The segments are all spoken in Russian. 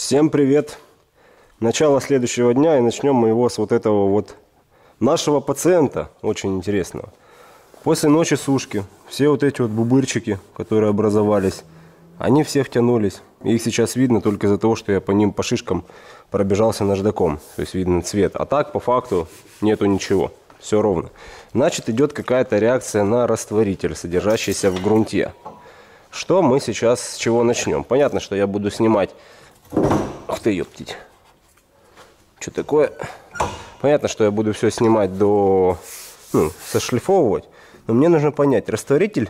Всем привет! Начало следующего дня, и начнем мы его с вот этого вот нашего пациента, очень интересного. После ночи сушки, все вот эти вот бубырчики, которые образовались, они все втянулись. Их сейчас видно только из-за того, что я по ним, по шишкам пробежался наждаком. То есть видно цвет. А так, по факту, нету ничего. Все ровно. Значит, идет какая-то реакция на растворитель, содержащийся в грунте. Что мы сейчас, с чего начнем? Понятно, что я буду снимать... Ух ты, ёптить. Что такое? Понятно, что я буду все снимать сошлифовывать. Но мне нужно понять, растворитель,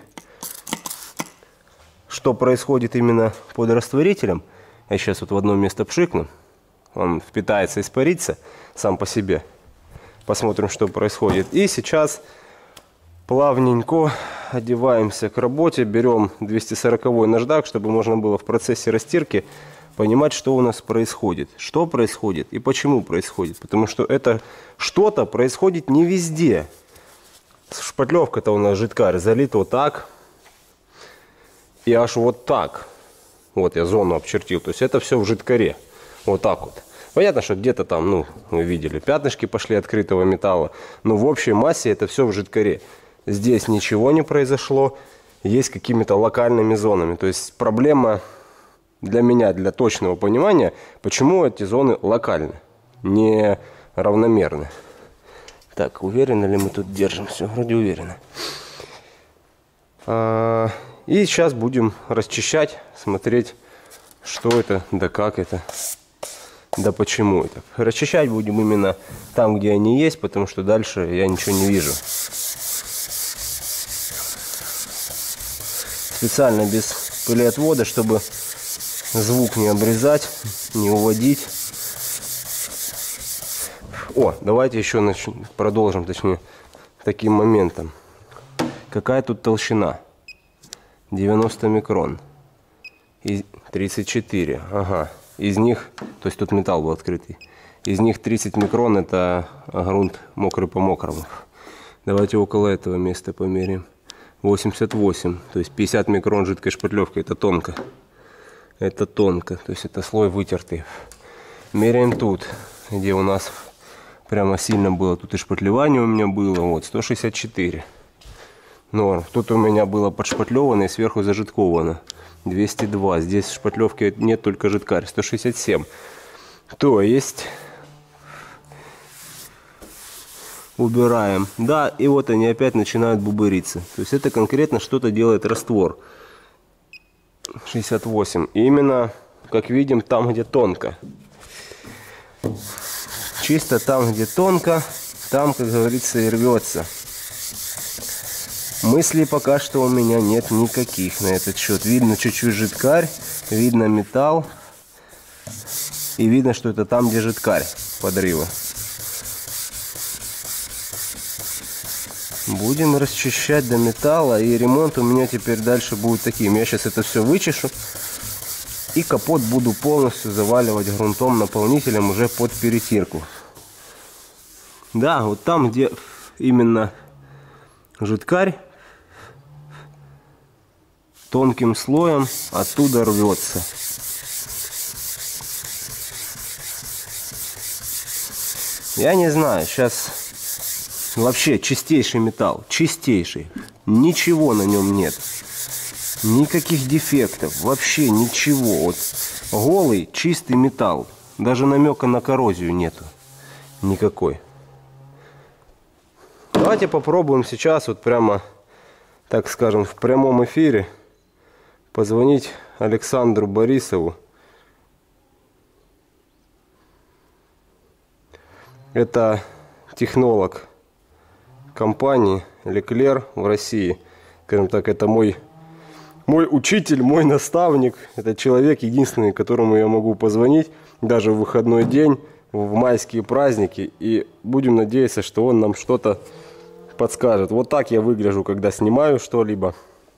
что происходит именно под растворителем. Я сейчас вот в одно место пшикну. Он впитается, испарится сам по себе. Посмотрим, что происходит. И сейчас плавненько одеваемся к работе. Берем 240-й наждак, чтобы можно было в процессе растирки понимать, что у нас происходит. Что происходит и почему происходит. Потому что это что-то происходит не везде. Шпатлевка-то у нас жидкарь залит вот так. И аж вот так. Вот я зону обчертил. То есть это все в жидкаре. Вот так вот. Понятно, что где-то там, вы видели, пятнышки пошли открытого металла. Но в общей массе это все в жидкаре. Здесь ничего не произошло. Есть какими-то локальными зонами. То есть проблема... Для меня, для точного понимания, почему эти зоны локальны, не равномерны. Так, уверены ли мы тут держимся? Вроде уверены. И сейчас будем расчищать, смотреть, что это, да как это, да почему это. Расчищать будем именно там, где они есть, потому что дальше я ничего не вижу. Специально без пылеотвода, чтобы... звук не обрезать, не уводить. Давайте еще продолжим, точнее, таким моментом. Какая тут толщина? 90 микрон. И 34. Ага. Из них, то есть тут металл был открытый. Из них 30 микрон это грунт мокрый по мокрому. Давайте около этого места померяем. 88. То есть 50 микрон жидкой шпатлевкой. Это тонко. Это тонко, то есть это слой вытертый. Меряем тут, где у нас прямо сильно было. Тут и шпатлевание у меня было, вот, 164. Норм. Тут у меня было подшпатлевано и сверху зажидковано. 202. Здесь шпатлевки нет, только жидкарь. 167. То есть... Убираем. Да, и вот они опять начинают бубыриться. То есть это конкретно что-то делает раствор. 68. И именно, как видим, там, где тонко. Чисто там, где тонко, там, как говорится, и рвется. Мыслей пока что у меня нет никаких на этот счет. Видно чуть-чуть жидкарь, видно металл. И видно, что это там, где жидкарь подрыва. Будем расчищать до металла, и ремонт у меня теперь дальше будет таким. Я сейчас это все вычешу, и капот буду полностью заваливать грунтом, наполнителем уже под перетирку. Да, вот там, где именно жидкарь, тонким слоем оттуда рвется. Я не знаю, сейчас... Вообще чистейший металл, чистейший, ничего на нем нет, никаких дефектов, вообще ничего. Вот голый чистый металл, даже намека на коррозию нету никакой. Давайте попробуем сейчас вот прямо, так скажем, в прямом эфире позвонить Александру Борисову. Это технолог компании Leclerc в России. Скажем так, это мой учитель, мой наставник. Это человек единственный, которому я могу позвонить даже в выходной день, в майские праздники. И будем надеяться, что он нам что-то подскажет. Вот так я выгляжу, когда снимаю что-либо.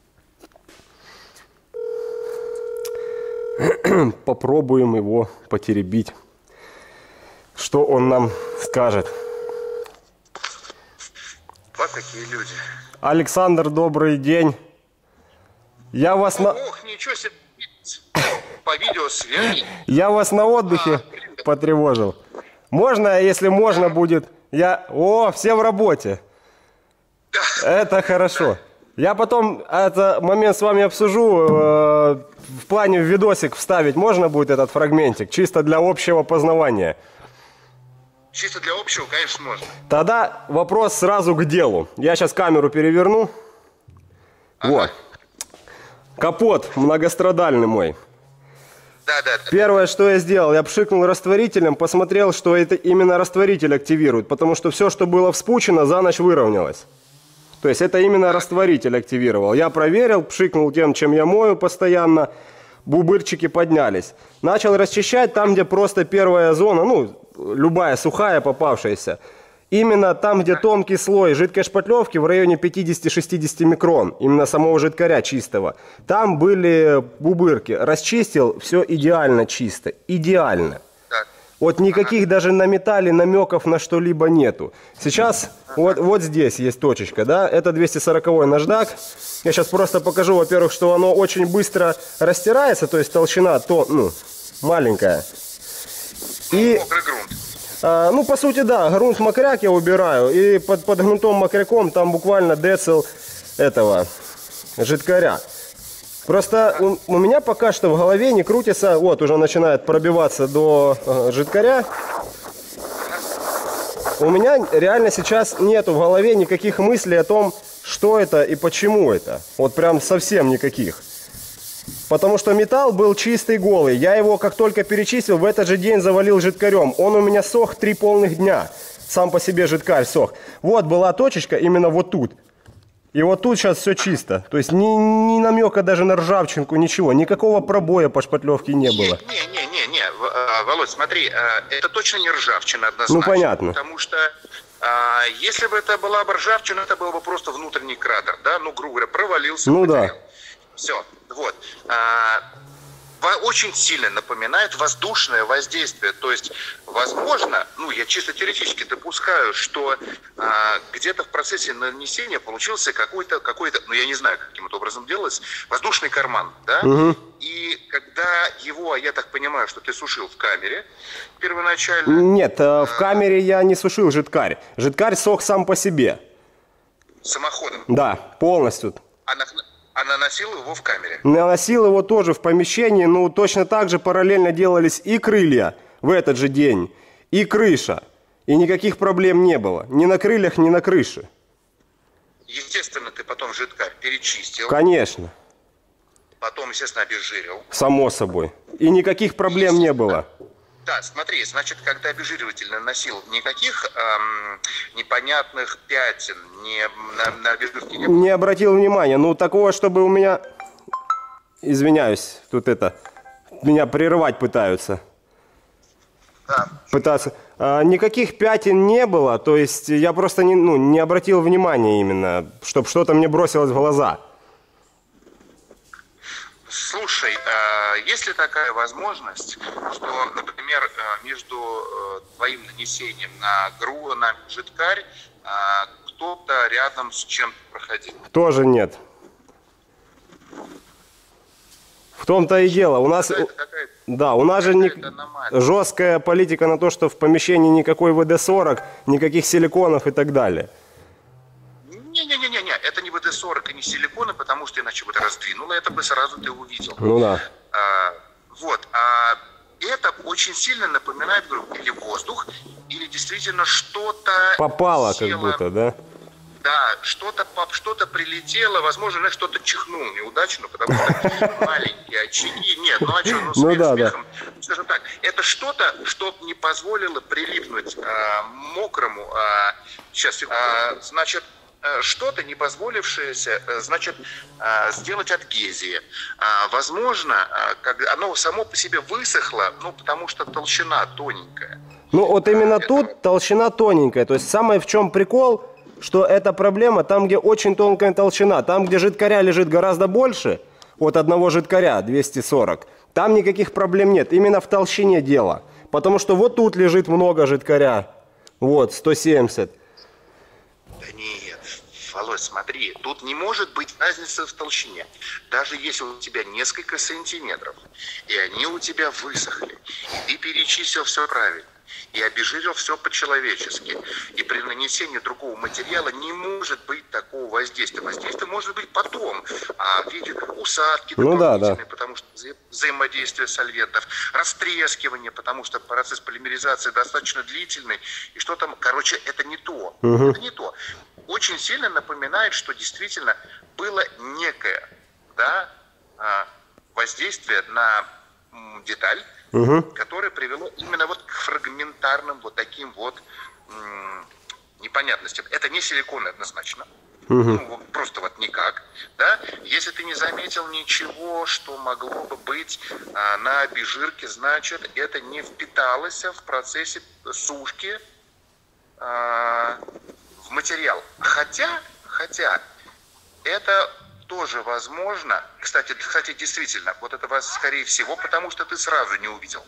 Попробуем его потеребить. Что он нам скажет. Вот такие люди. Александр, добрый день. Я вас Ох, ничего себе. по видеосвязи. Я вас на отдыхе потревожил. Можно, если можно будет... О, все в работе. Это хорошо. Я потом этот момент с вами обсужу. В плане в видосик вставить можно будет этот фрагментик? Чисто для общего познавания. Чисто для общего, конечно, можно. Тогда вопрос сразу к делу. Я сейчас камеру переверну. Ага. Вот. Капот многострадальный мой. Да. Первое, что я сделал, я пшикнул растворителем, посмотрел, что это именно растворитель активирует, потому что все, что было вспучено, за ночь выровнялось. То есть это именно растворитель активировал. Я проверил, пшикнул тем, чем я мою постоянно, бубырчики поднялись. Начал расчищать там, где просто первая зона, ну, любая сухая попавшаяся. Именно там, где тонкий слой жидкой шпатлевки в районе 50-60 микрон, именно самого жидкаря чистого, там были бубырки. Расчистил, все идеально чисто, идеально. Вот никаких даже на металле намеков на что-либо нету. Сейчас вот здесь есть точечка, да, это 240-й наждак. Я сейчас просто покажу, во-первых, что оно очень быстро растирается, то есть толщина маленькая. И... Мокрый грунт. Ну, по сути, да, грунт мокряк я убираю, и под грунтом мокряком там буквально децл этого жидкаря. Просто у меня пока что в голове не крутится, вот уже начинает пробиваться до жидкаря. У меня реально сейчас нету в голове никаких мыслей о том, что это и почему это. Вот прям совсем никаких. Потому что металл был чистый, голый. Я его как только перечистил, в этот же день завалил жидкарем. Он у меня сох 3 полных дня. Сам по себе жидкарь сох. Вот была точечка именно вот тут. И вот тут сейчас все чисто. То есть ни намека даже на ржавчинку, ничего. Никакого пробоя по шпатлевке не было. Не, Володь, смотри, это точно не ржавчина однозначно. Ну, понятно. Потому что если бы это была бы ржавчина, это был бы просто внутренний кратер, да? Ну, грубо говоря, провалился. Ну да. Все, вот. Очень сильно напоминает воздушное воздействие. То есть, возможно, ну, я чисто теоретически допускаю, что где-то в процессе нанесения получился какой-то, ну, я не знаю, каким это образом делалось, воздушный карман, да? Угу. И когда его, я так понимаю, что ты сушил в камере первоначально... Нет, в камере я не сушил жидкарь. Жидкарь сох сам по себе. Самоходом? Да, полностью. А наносил его в камере? Наносил его тоже в помещении, ну точно так же параллельно делались и крылья в этот же день, и крыша. И никаких проблем не было. Ни на крыльях, ни на крыше. Естественно, ты потом жидкарь перечистил. Конечно. Потом, естественно, обезжирил. Само собой. И никаких проблем не было. Да, смотри, значит, когда обезжириватель наносил, никаких непонятных пятен на обезжирке не было? Не обратил внимания. Ну, такого, чтобы у меня... Извиняюсь, тут меня прерывать пытаются. Да. Пытаться. Никаких пятен не было, то есть я просто не обратил внимания именно, чтобы что-то мне бросилось в глаза. Слушай, есть ли такая возможность, что, например, между твоим нанесением на жидкарь кто-то рядом с чем-то проходил? Тоже нет. В том-то и дело. У нас, да, у нас же жесткая политика на то, что в помещении никакой ВД-40, никаких силиконов и так далее. Не, это не ВД-40 и не силиконы, потому что иначе бы ты раздвинуло, это бы сразу ты увидел. Ну да. Это очень сильно напоминает, говорю, или воздух, или действительно что-то... Попало село, как будто, да? Да, что-то прилетело, возможно, что-то чихнул неудачно, потому что маленькие очаги. Нет, ну а что, смехом. Скажем так, это что-то, что не позволило прилипнуть мокрому, значит, что-то не позволившееся, значит, сделать адгезии. Возможно, оно само по себе высохло, ну, потому что толщина тоненькая. Ну, вот именно тут толщина тоненькая. То есть самое в чем прикол, что эта проблема там, где очень тонкая толщина. Там, где жидкаря лежит гораздо больше, от одного жидкаря 240, там никаких проблем нет. Именно в толщине дело. Потому что вот тут лежит много жидкаря. Вот, 170. Да нет, Володь, смотри, тут не может быть разницы в толщине. Даже если у тебя несколько сантиметров, и они у тебя высохли, и ты перечистил все правильно, и обезжирил все по-человечески, и при нанесении другого материала не может быть такого воздействия. Воздействие может быть потом, в виде усадки дополнительной, потому что взаимодействие сольвентов, растрескивание, потому что процесс полимеризации достаточно длительный, и что там, короче, это не то. Это не то. Очень сильно напоминает, что действительно было некое, да, воздействие на деталь, которое привело именно вот к фрагментарным вот таким вот непонятностям. Это не силикон однозначно. Ну, просто вот никак. Да? Если ты не заметил ничего, что могло бы быть на обезжирке, значит, это не впиталось в процессе сушки в материал. Хотя это тоже возможно. Кстати, действительно, вот это вас скорее всего, потому что ты сразу не увидел.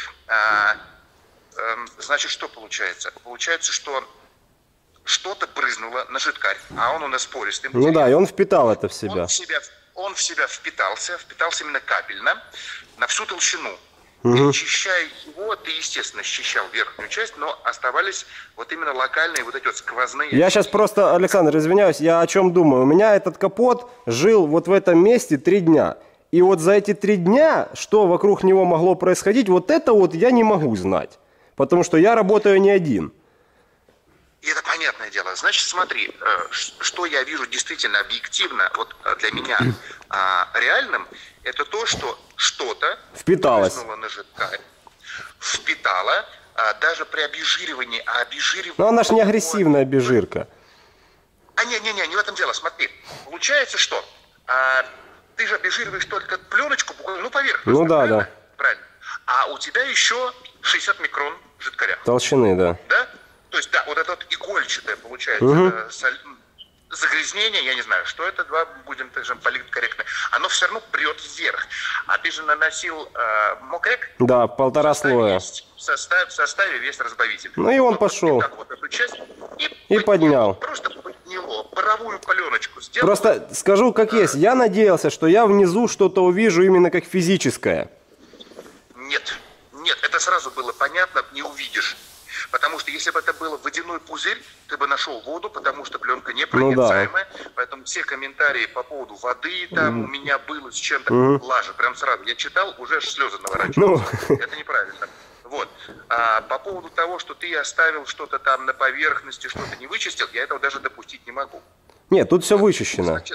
Значит, что получается? Получается, что что-то брызнуло на жидкарь, а он у нас пористый материал. Ну да, и он впитал это в себя. Он в себя впитался именно капельно, на всю толщину. Перечищая его, ты, естественно, счищал верхнюю часть, но оставались вот именно локальные вот эти вот сквозные. Я сейчас просто, Александр, извиняюсь, я о чем думаю. У меня этот капот жил вот в этом месте 3 дня. И вот за эти 3 дня, что вокруг него могло происходить, вот это вот я не могу знать. Потому что я работаю не один. И это понятное дело. Значит, смотри, что я вижу действительно объективно, вот для меня реальным, это то, что что-то впиталось на жидкарь, впитало, даже при обезжиривании, Но она же не агрессивная обезжирка. Не в этом дело, смотри. Получается, что ты же обезжириваешь только пленочку, буквально, поверхность. Ну да. Правильно. А у тебя еще 60 микрон жидкаря. Толщины, да. Да? То есть, да, вот это вот игольчатое получается загрязнение, я не знаю, что это, будем политкорректно, оно все равно прет вверх. А ты же наносил мокрек? Да, 1,5 слоя. В составе весь разбавитель. Ну и он пошел. Так вот эту часть и поднял. Просто подняло, паровую пленочку сделал. Просто скажу как есть, я надеялся, что я внизу что-то увижу именно как физическое. Нет, это сразу было понятно, не увидишь. Потому что если бы это был водяной пузырь, ты бы нашел воду, потому что пленка непроницаемая. Ну, да. Поэтому все комментарии по поводу воды, там у меня было с чем-то, лажа, прям сразу. Я читал, уже аж слезы наворачивались. Это неправильно. Вот. А по поводу того, что ты оставил что-то там на поверхности, что-то не вычистил, я этого даже допустить не могу. Нет, тут все вычищено. Значит,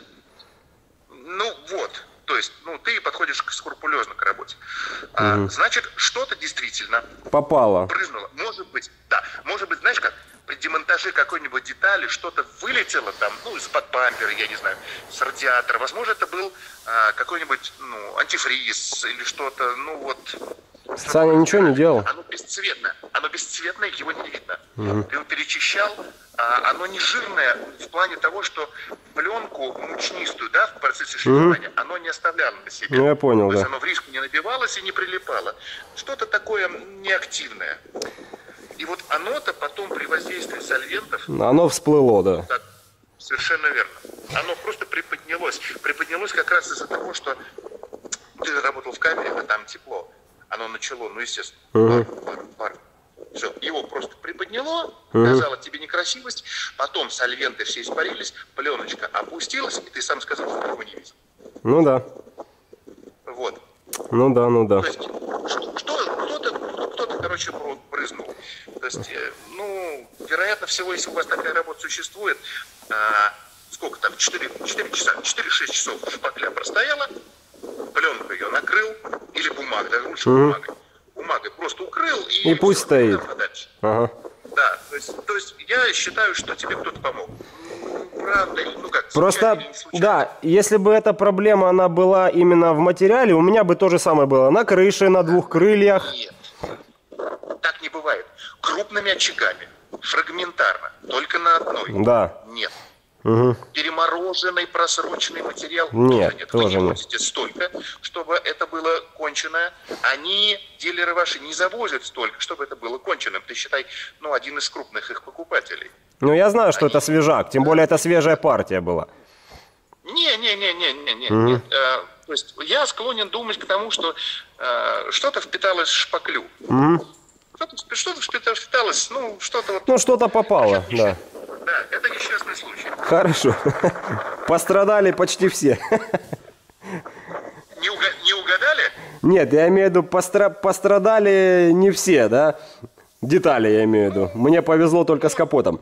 то есть, ты подходишь скрупулезно к работе. Значит, что-то действительно попало. Брызнуло. Может быть, знаешь как, при демонтаже какой-нибудь детали что-то вылетело там, из-под бампера, я не знаю, с радиатора. Возможно, это был какой-нибудь, антифриз или что-то, Саня ничего не делал? Оно бесцветное, его не видно. Ты его перечищал, оно не жирное в плане того, что пленку мучнистую, да, в процессе шлифования, оно не оставляло на себе. Я понял, То есть оно в риску не набивалось и не прилипало. Что-то такое неактивное. И вот оно-то потом при воздействии сольвентов... Оно всплыло, да. Так, совершенно верно. Оно просто приподнялось. Приподнялось как раз из-за того, что ты же работал в камере, а там тепло. Оно начало, естественно, пар. Все, его просто приподняло, показало тебе некрасивость, потом сольвенты все испарились, пленочка опустилась, и ты сам сказал, что его не видел. Ну да. Вот. Ну да. То есть, кто-то, короче, брызнул. То есть, вероятно всего, если у вас такая работа существует, сколько там, 4-6 часов шпакля простояла, пленку ее накрыл, или бумагой, даже лучше бумагой просто укрыл и пусть стоит. Да, то есть я считаю, что тебе кто-то помог. Правда, просто, да, если бы эта проблема, она была именно в материале, у меня бы то же самое было на крыше, на 2 крыльях. Нет, так не бывает. Крупными очагами, фрагментарно, только на одной. Да. Нет. Перемороженный, просроченный материал нет. Вы не возите столько, чтобы это было конченое. Дилеры ваши, не завозят столько, чтобы это было конченным. Ты считай, один из крупных их покупателей. Ну, я знаю, что это свежак, тем более это свежая партия была. Не. То есть я склонен думать к тому, что что-то впиталось в шпаклю. Что-то впиталось, ну, что-то вот... Ну, что-то попало, да. Да, это несчастный случай. Хорошо. Пострадали почти все. Не угадали? Нет, я имею в виду, пострадали не все, да? Детали я имею в виду. Мне повезло только с капотом.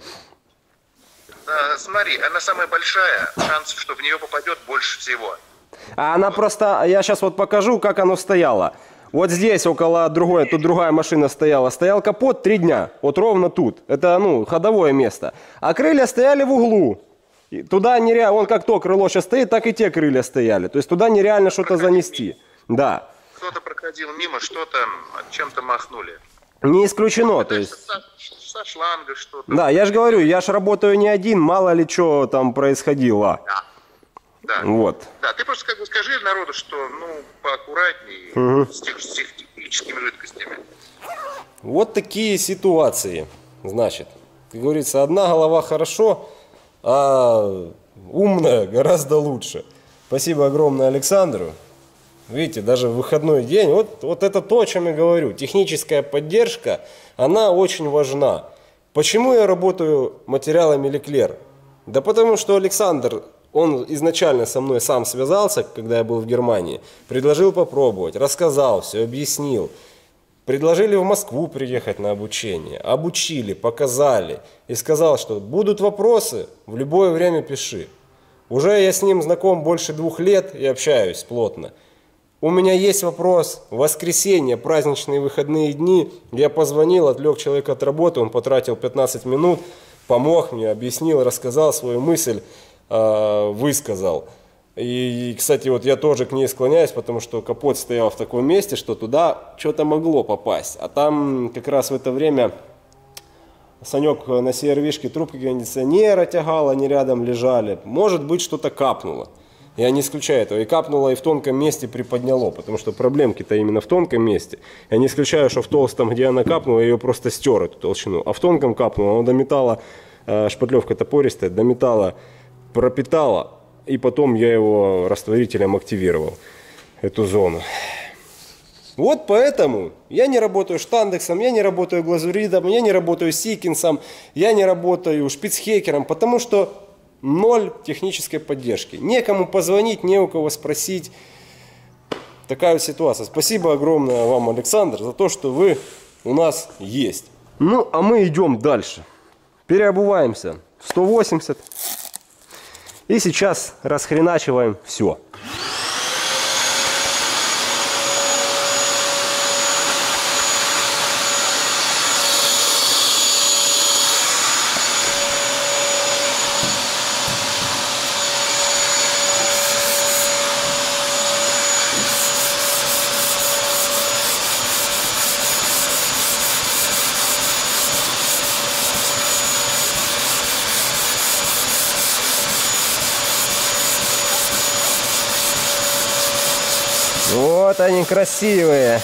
Смотри, она самая большая, шансов, что в нее попадет, больше всего. А она просто, я сейчас вот покажу, как оно стояло. Вот здесь около другой, тут другая машина стояла. Стоял капот 3 дня, вот ровно тут. Это, ну, ходовое место. А крылья стояли в углу. И туда нереально, вон как то крыло сейчас стоит, так и те крылья стояли. То есть туда нереально что-то занести. Да. Кто-то проходил мимо, что-то чем-то махнули. Не исключено, то есть... Со шланга что-то. Да, я же говорю, я же работаю не один, мало ли что там происходило. Да. Вот. Да, ты просто как бы скажи народу, что, ну, поаккуратнее с техническими жидкостями. Вот такие ситуации. Значит, как говорится, одна голова хорошо, а умная гораздо лучше. Спасибо огромное Александру. Видите, даже в выходной день, вот это то, о чем я говорю. Техническая поддержка, она очень важна. Почему я работаю материалами Leclerc? Да потому что Александр, он изначально со мной сам связался, когда я был в Германии, предложил попробовать, рассказал все, объяснил. Предложили в Москву приехать на обучение, обучили, показали и сказал, что будут вопросы, в любое время пиши. Уже я с ним знаком больше 2 лет и общаюсь плотно. У меня есть вопрос, в воскресенье, праздничные выходные дни, я позвонил, отвлек человека от работы, он потратил 15 минут, помог мне, объяснил, рассказал свою мысль, высказал. И, кстати, вот я тоже к ней склоняюсь, потому что капот стоял в таком месте, что туда что-то могло попасть. А там как раз в это время Санек на CR-вишке трубки кондиционера тягал, они рядом лежали. Может быть, что-то капнуло. Я не исключаю этого. И капнуло, и в тонком месте приподняло, потому что проблемки-то именно в тонком месте. Я не исключаю, что в толстом, где она капнула, ее просто стер, эту толщину. А в тонком капнула, она до металла, шпатлевка топористая, до металла пропитала. И потом я его растворителем активировал, эту зону. Вот поэтому я не работаю штандексом, я не работаю глазуридом, я не работаю сикинсом, я не работаю шпицхекером, потому что 0 технической поддержки. Некому позвонить, не у кого спросить. Такая вот ситуация. Спасибо огромное вам, Александр, за то, что вы у нас есть. Ну, а мы идем дальше. Переобуваемся в 180. И сейчас расхреначиваем все. Вот они красивые.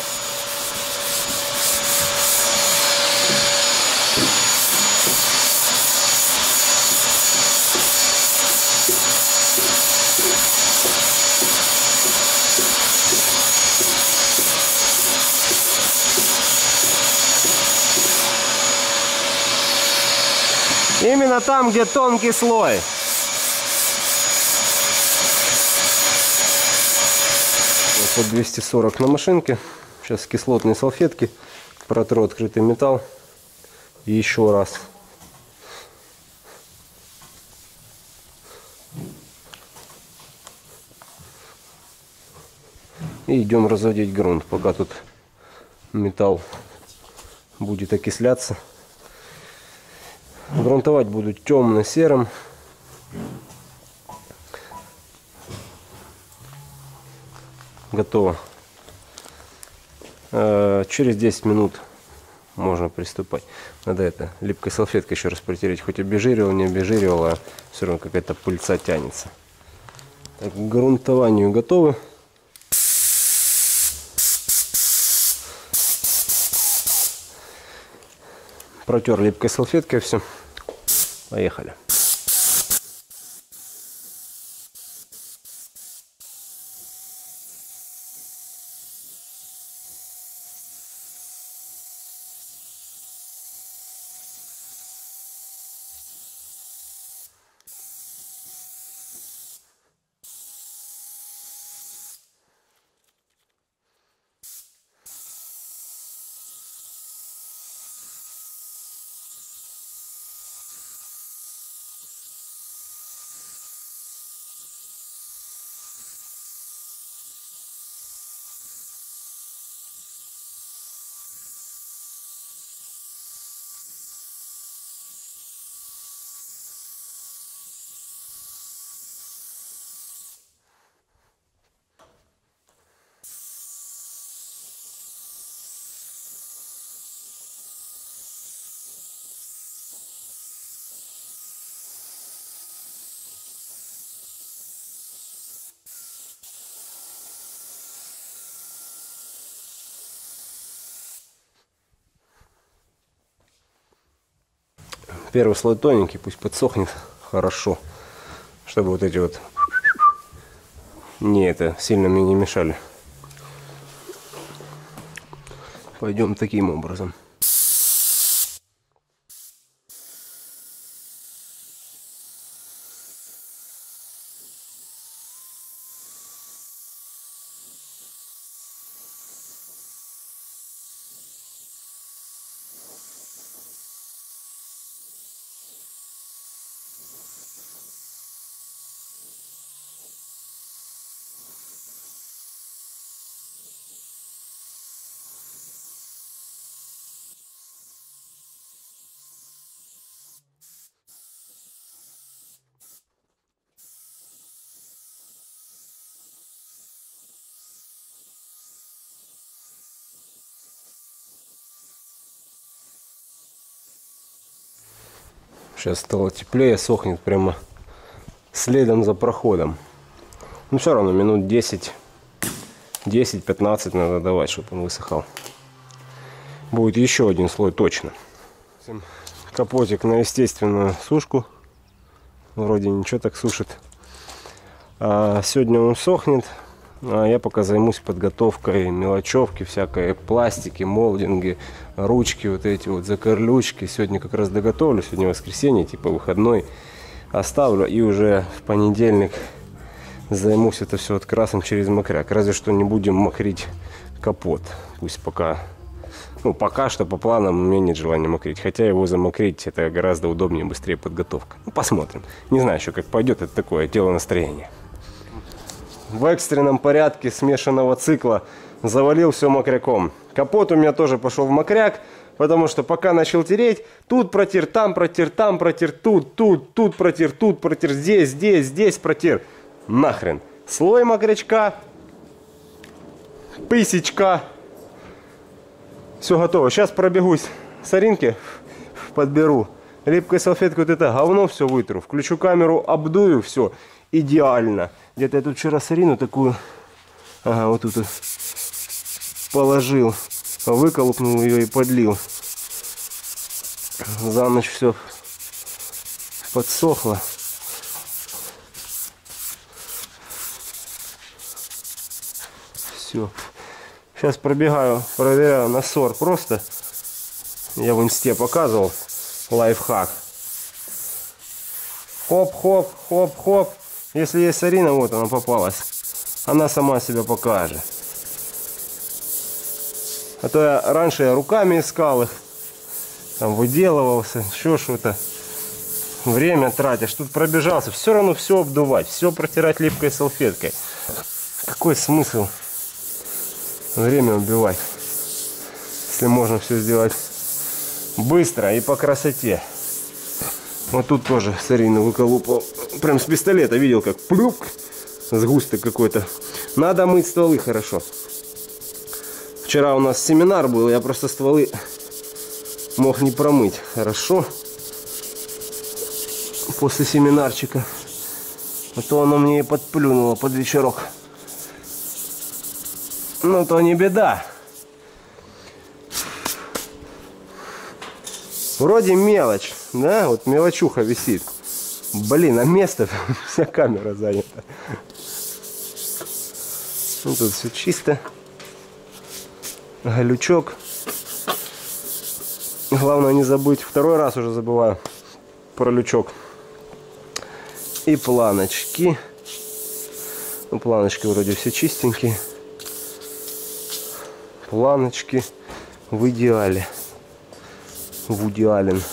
Именно там, где тонкий слой. Вот 240 на машинке. Сейчас кислотные салфетки. Протру открытый металл. И еще раз. И идем разводить грунт, пока тут металл будет окисляться. Грунтовать буду темно-серым. Готово. Через 10 минут можно приступать. Надо это липкой салфеткой еще раз протереть. Хоть обезжиривал, не обезжиривал, а все равно какая-то пыльца тянется. Так, к грунтованию готовы. Протер липкой салфеткой все. Поехали. Первый слой тоненький, пусть подсохнет хорошо, чтобы вот эти вот сильно мне не мешали. Пойдем таким образом. Сейчас стало теплее, сохнет прямо следом за проходом. Но все равно минут 10-15 надо давать, чтобы он высыхал. Будет еще один слой точно. Капотик на естественную сушку. Вроде ничего так сушит. Сегодня он сохнет. А я пока займусь подготовкой мелочевки, всякой пластики, молдинги, ручки, вот эти вот закорлючки. Сегодня как раз доготовлю, сегодня воскресенье, типа выходной. Оставлю и уже в понедельник займусь это все открасом через мокряк. Разве что не будем мокрить капот. Пусть пока, пока что по планам у меня нет желания мокрить. Хотя его замокрить это гораздо удобнее, быстрее подготовка. Посмотрим. Не знаю еще как пойдет, это такое дело настроения. В экстренном порядке смешанного цикла завалил все мокряком. Капот у меня тоже пошел в мокряк, потому что пока начал тереть, тут протер, там протер, там протер, тут протер, здесь протер. Нахрен. Слой мокрячка, пысечка. Все готово. Сейчас пробегусь соринки, подберу. Липкой салфеткой вот это говно все вытру. Включу камеру, обдую, все. Идеально. Где-то я тут вчера сорину такую, вот тут положил, выколупнул ее и подлил. За ночь все подсохло. Все. Сейчас пробегаю, проверяю на ссор просто. Я в инсте показывал лайфхак. Хоп-хоп, хоп-хоп. Если есть сорина, вот она попалась. Она сама себя покажет. А то раньше я руками искал их. Там выделывался, еще что-то. Время тратишь. Тут пробежался. Все равно все обдувать. Все протирать липкой салфеткой. Какой смысл время убивать, если можно все сделать быстро и по красоте. Вот тут тоже сорину выколупал. Прям с пистолета видел, как плюк, сгусток какой-то. Надо мыть стволы хорошо. Вчера у нас семинар был, я просто стволы мог не промыть хорошо. После семинарчика. А то оно мне и подплюнуло под вечерок. Ну то не беда. Вроде мелочь, да, вот мелочуха висит. Блин, а место, вся камера занята. Ну, тут все чисто. Галючок. Главное не забыть, второй раз уже забываю про лючок. И планочки. Ну, планочки вроде все чистенькие. Планочки в идеале. В идеален.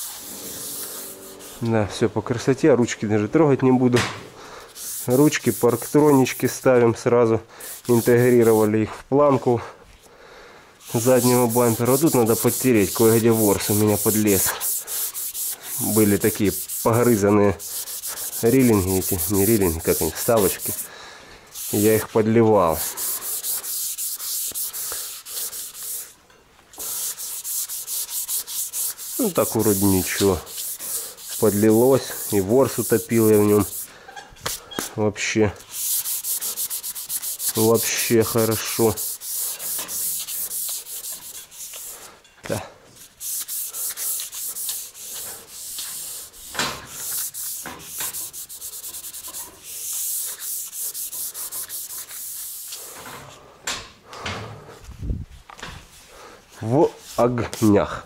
Да, все по красоте. Ручки даже трогать не буду. Ручки, парктронички ставим сразу. Интегрировали их в планку заднего бампера. Тут надо подтереть. Кое-где ворс у меня подлез. Были такие погрызанные риллинги эти. Не риллинги, как они, вставочки. Я их подливал. Ну так вроде ничего. Подлилось. И ворс утопил я в нем. Вообще хорошо. Да. В огнях.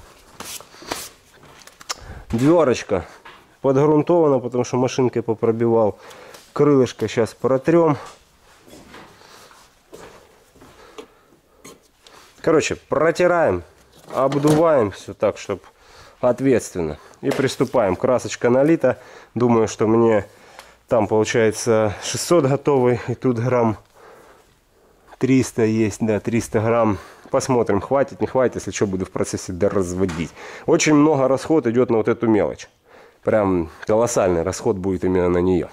Дверочка подгрунтована, потому что машинкой попробивал. Крылышко сейчас протрем. Короче, протираем, обдуваем все так, чтобы ответственно. И приступаем. Красочка налита. Думаю, что мне там получается 600 готовый. И тут грамм 300 есть, да, 300 грамм. Посмотрим, хватит, не хватит. Если что, буду в процессе доразводить. Очень много расход идет на вот эту мелочь. Прям колоссальный расход будет именно на нее.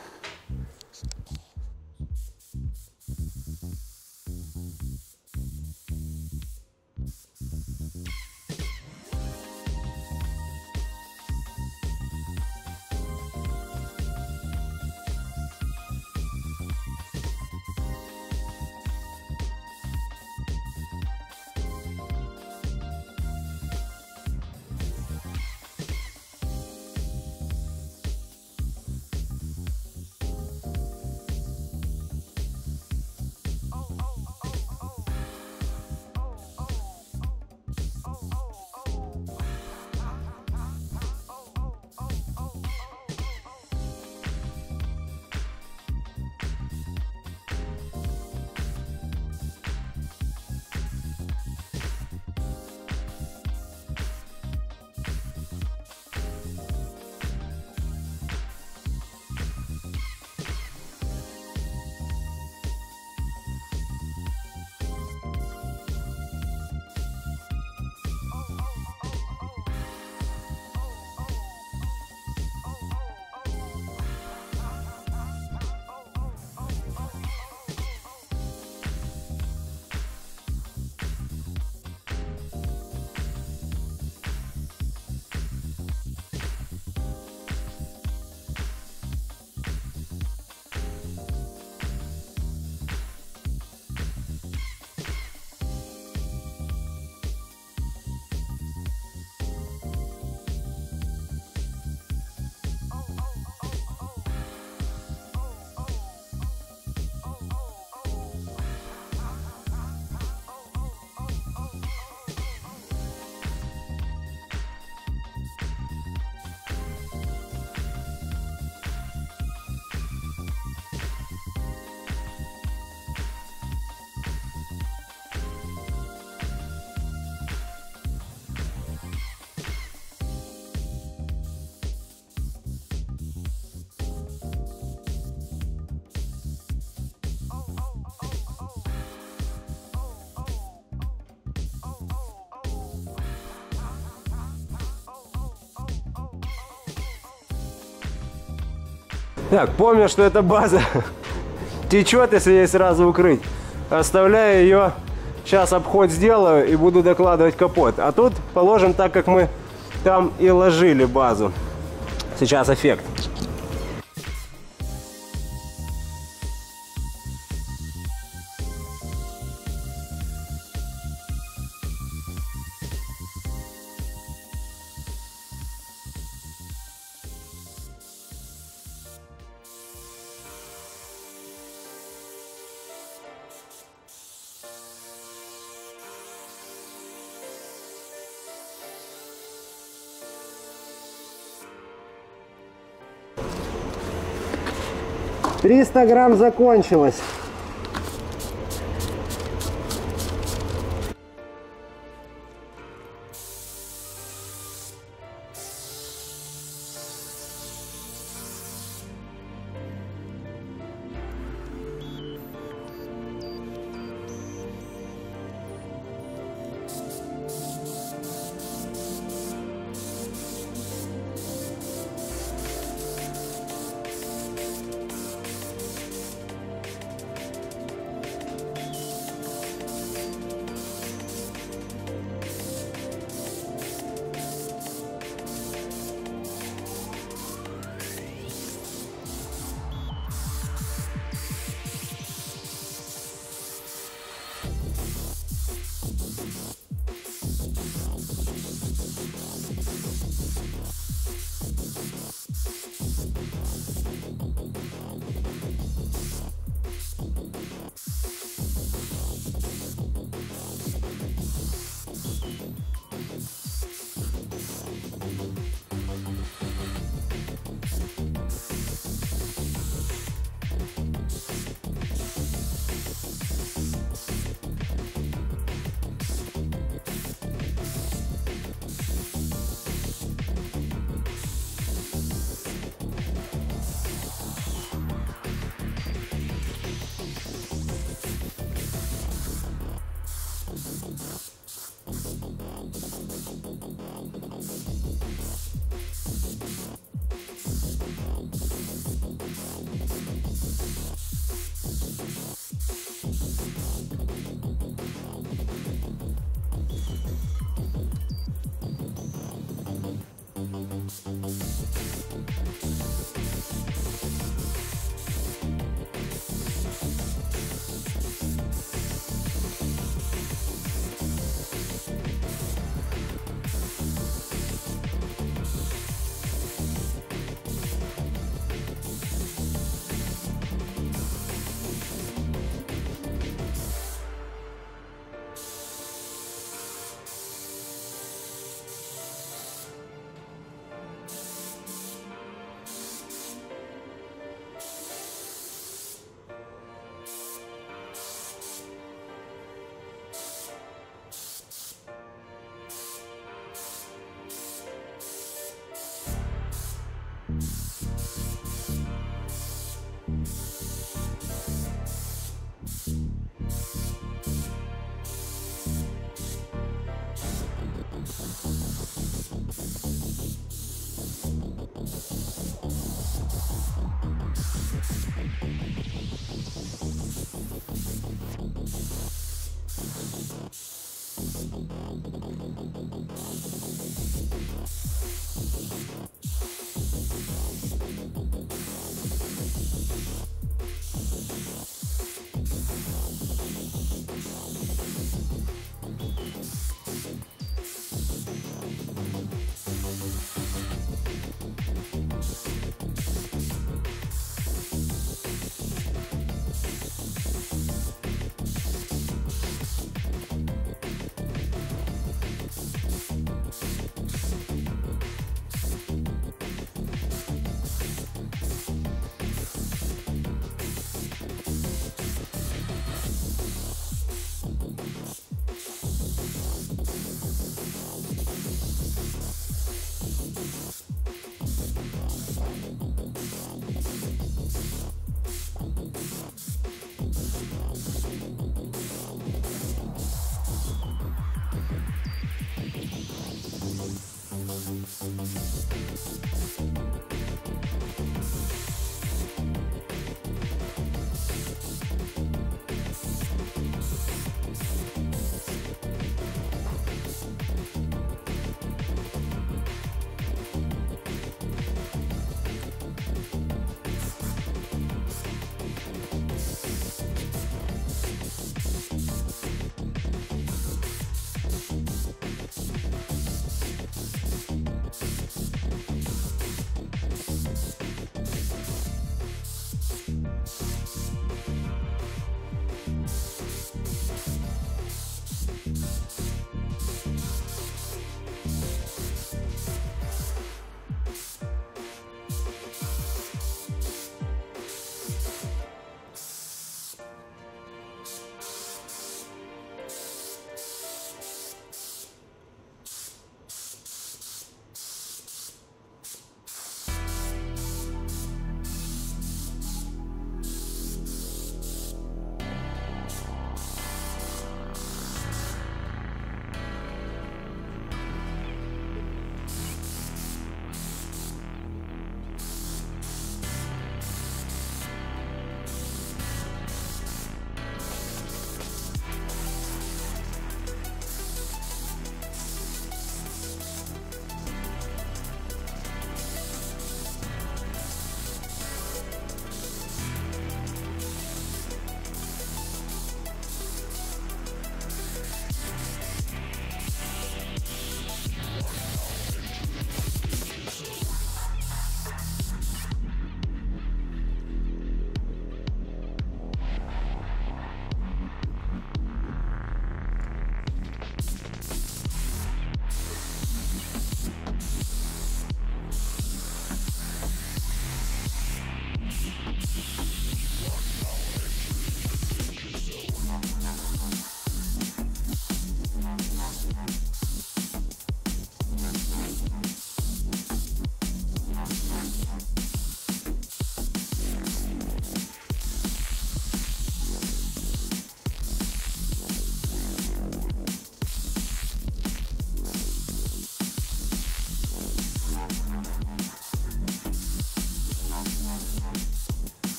Так, помню, что эта база течет, если ей сразу укрыть. Оставляю ее, сейчас обход сделаю и буду докладывать капот. А тут положим так, как мы там и ложили базу. Сейчас эффект. 300 грамм закончилось.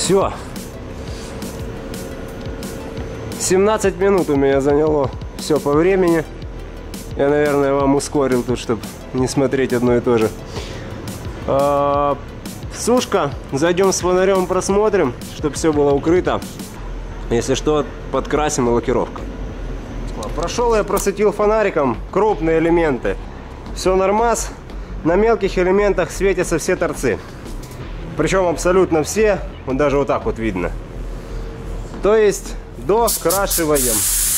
Все. 17 минут у меня заняло все по времени. Я, наверное, вам ускорил тут, чтобы не смотреть одно и то же. Сушка. Зайдем с фонарем, просмотрим, чтобы все было укрыто. Если что, подкрасим и лакировка. Прошел я, просветил фонариком крупные элементы. Все нормас. На мелких элементах светятся все торцы. Причем абсолютно все. Вот даже вот так вот видно. То есть докрашиваем.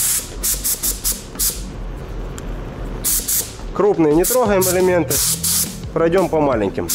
Крупные не трогаем элементы. Пройдем по маленьким.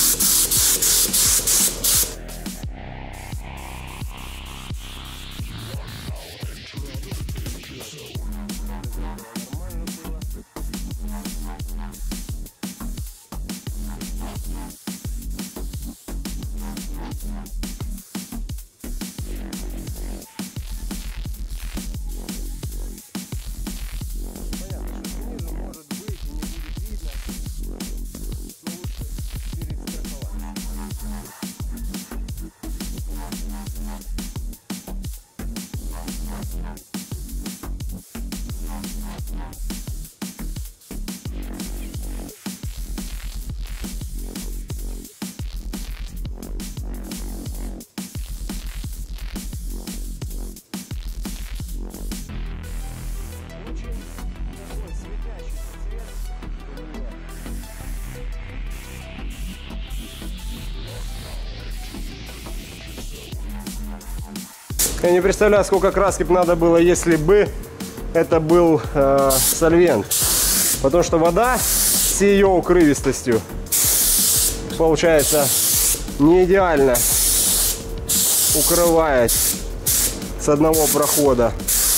Я не представляю, сколько краски надо было, если бы это был сольвент. Потому что вода с ее укрывистостью получается не идеально укрывает с одного прохода.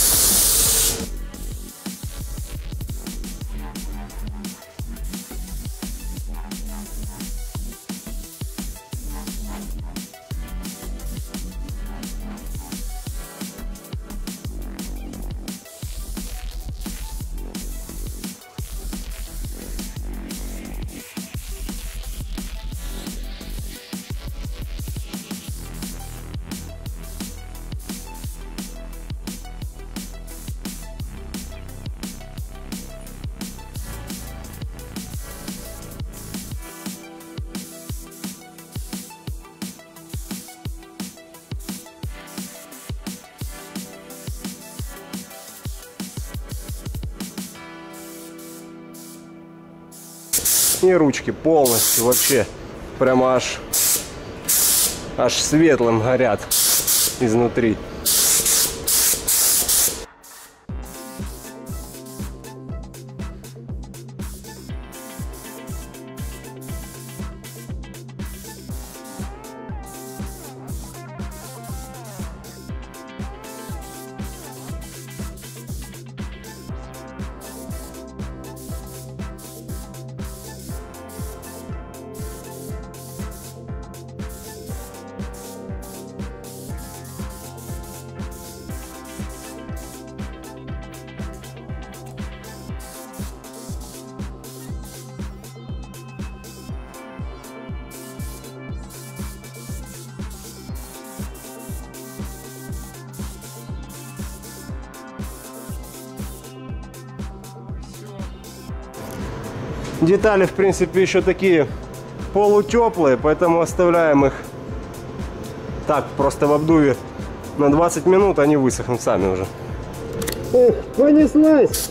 И ручки полностью вообще прямо аж светлым горят изнутри. Детали, в принципе, еще такие полутеплые, поэтому оставляем их так, просто в обдуве на 20 минут, они высохнут сами уже. Эх, понеслась!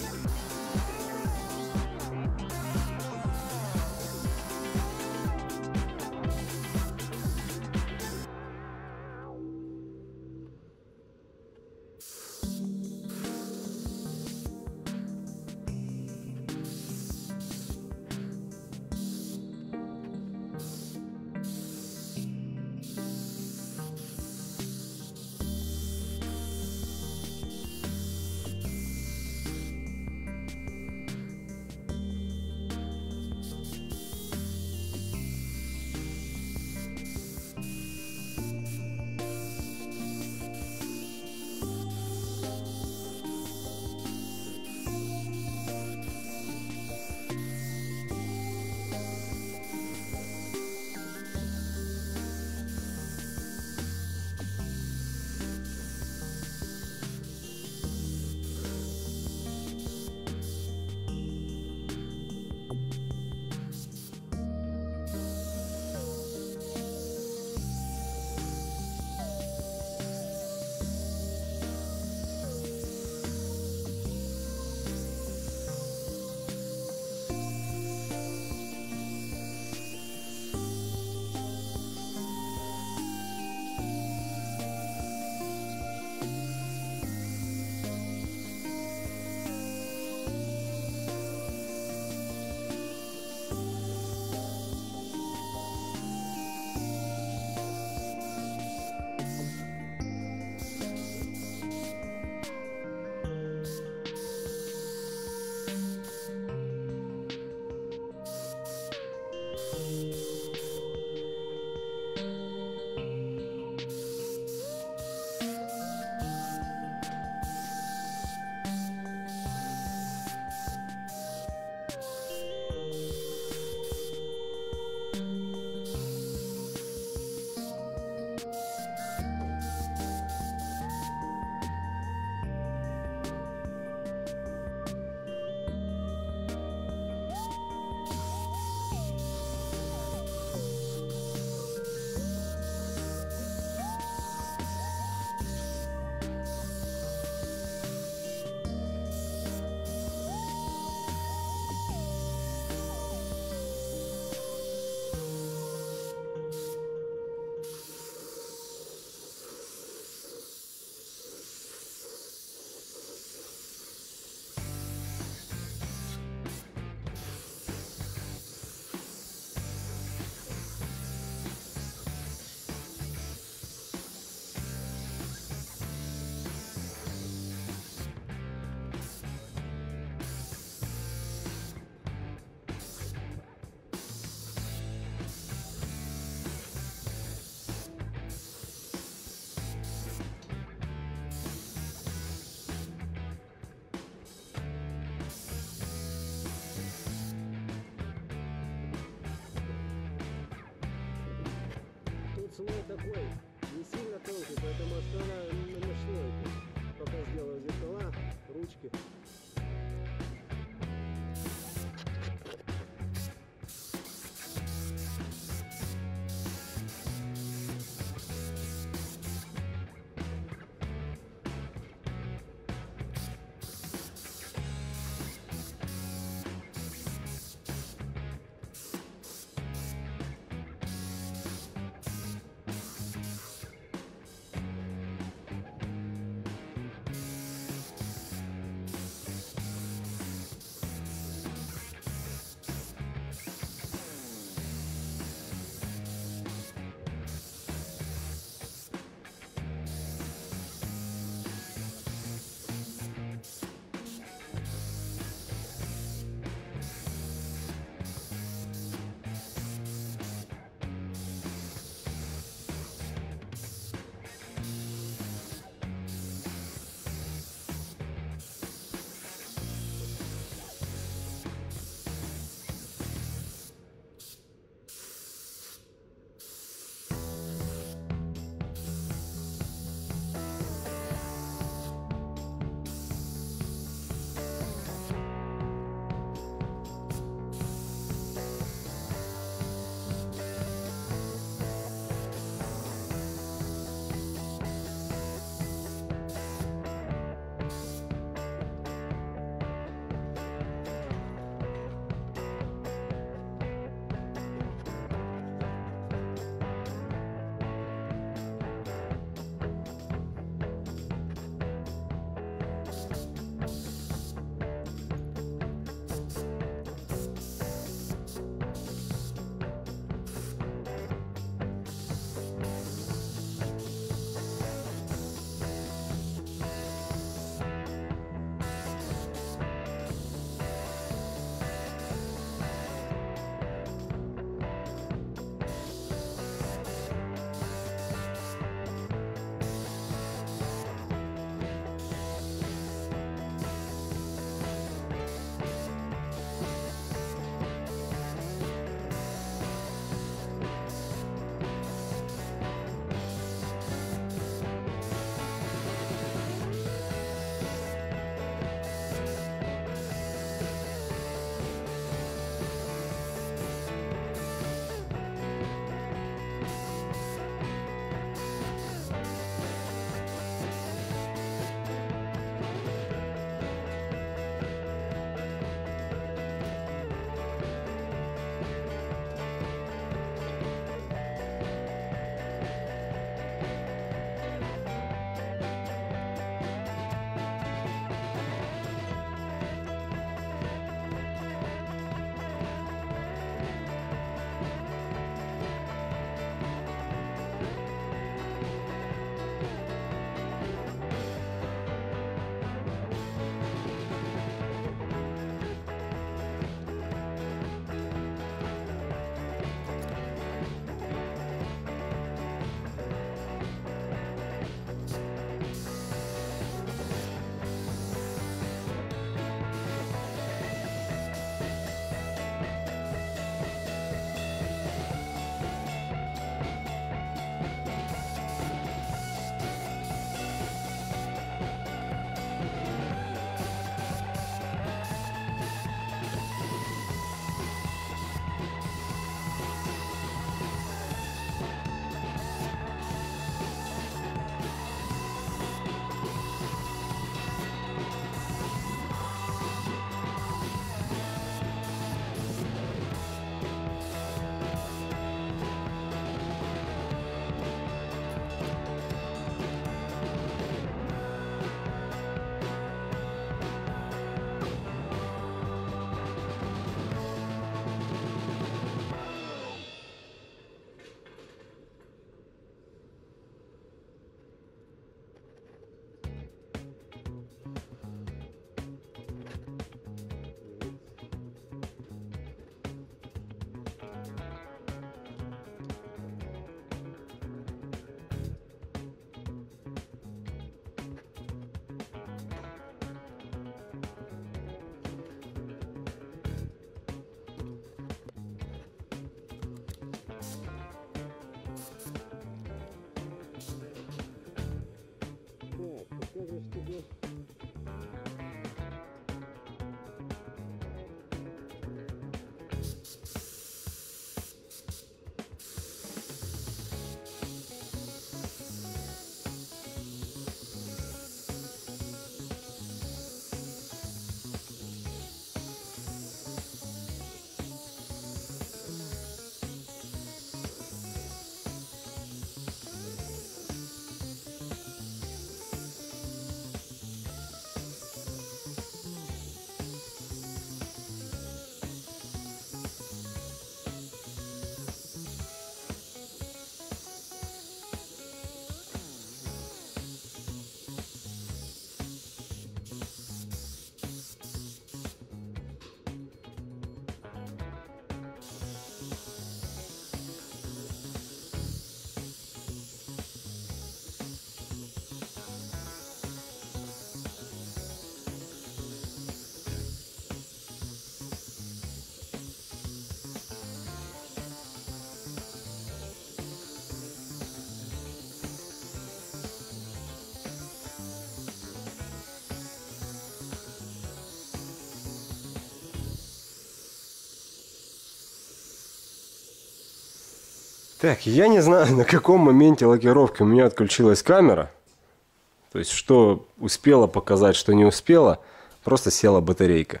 Так, я не знаю, на каком моменте лакировки у меня отключилась камера. То есть, что успела показать, что не успела. Просто села батарейка.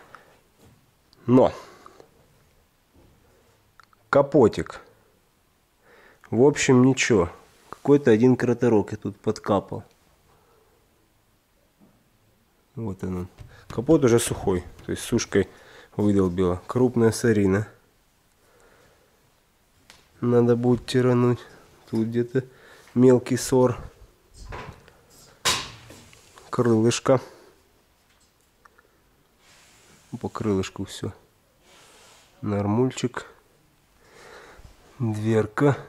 Но капотик. В общем, ничего. Какой-то один кратерок я тут подкапал. Вот он. Капот уже сухой. То есть сушкой выдолбила. Крупная сорина. Надо будет тирануть. Тут где-то мелкий сор. Крылышко. По крылышку все. Нормульчик. Дверка.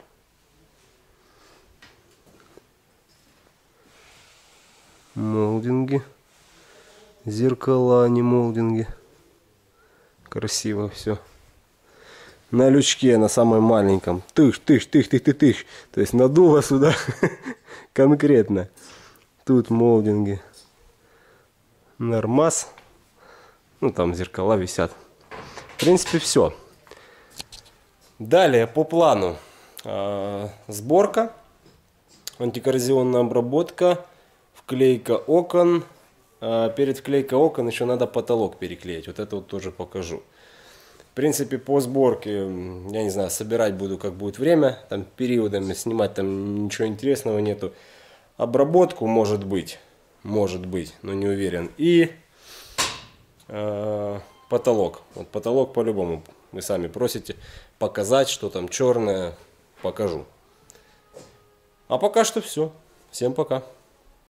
Молдинги. Зеркала, а не молдинги. Красиво все. На лючке, на самом маленьком. Тыш. То есть надуло сюда конкретно. Тут молдинги. Нормас. Ну, там зеркала висят. В принципе, все. Далее, по плану. Сборка. Антикоррозионная обработка. Вклейка окон. Перед вклейкой окон еще надо потолок переклеить. Вот это вот тоже покажу. В принципе, по сборке, я не знаю, собирать буду, как будет время. Там периодами снимать там ничего интересного нету. Обработку может быть, но не уверен. И потолок. Вот потолок по-любому. Вы сами просите показать, что там черное. Покажу. А пока что все. Всем пока.